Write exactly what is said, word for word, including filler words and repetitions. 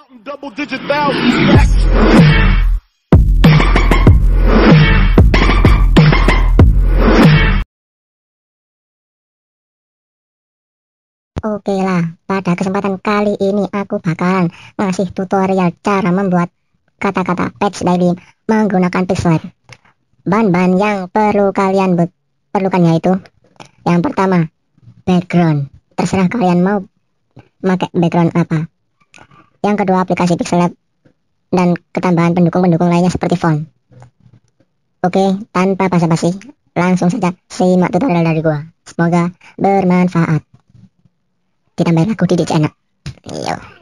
Double digit thousands. Oke lah, pada kesempatan kali ini aku bakalan ngasih tutorial cara membuat kata-kata PathDaily menggunakan Pixellab. Bahan-bahan yang perlu kalian perlukan yaitu yang pertama, background. Terserah kalian mau pakai background apa. Yang kedua, aplikasi Pixellab dan ketambahan pendukung-pendukung lainnya seperti font. Oke, tanpa basa-basi, langsung saja simak tutorial dari gua. Semoga bermanfaat. Ditambah lagu di channel. Yo.